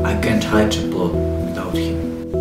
I can't write a plot without him.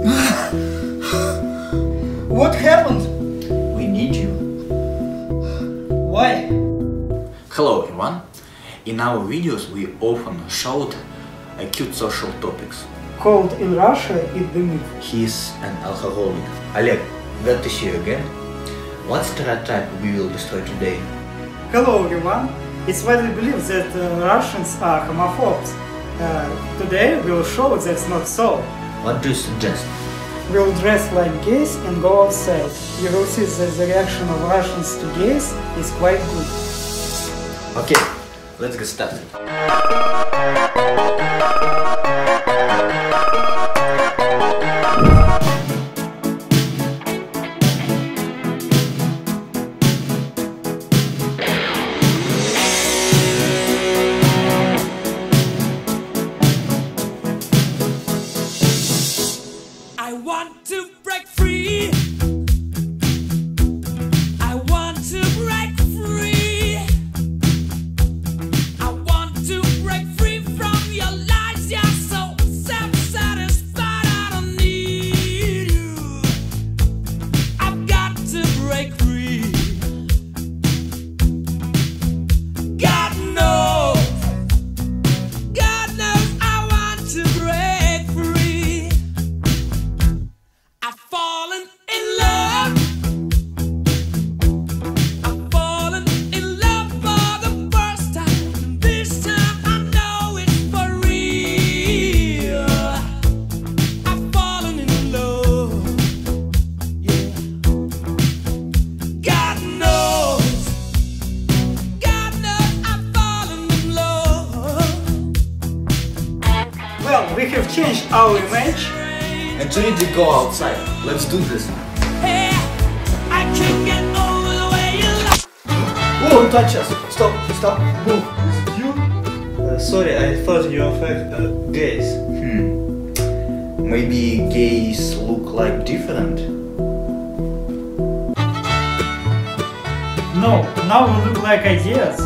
What happened? We need you. Why? Hello everyone. In our videos we often showed acute social topics. Called in Russia it the myth. He's an alcoholic. Oleg, glad to see you again. What stereotype we will destroy today? Hello everyone. It's widely believed that Russians are homophobes. Today we'll show that's not so. What do you suggest? We'll dress like gays and go outside. You will see that the reaction of Russians to gays is quite good. Okay, let's get started. I want to break free. I want to break free. I want to break free from your lies. You're so self-satisfied. I don't need you. I've got to break free. God knows I want to break free. I've fallen in love. I've fallen in love for the first time. This time I know it's for real. I've fallen in love. Yeah. God knows I've fallen in love. Well, we have changed our image. And to need to go outside. Let's do this. Hey, I can't get over the way you lie. Don't touch us! Stop, move! Is it you? Sorry, I thought you were gays. Maybe gays look like different? No, now we look like ideas.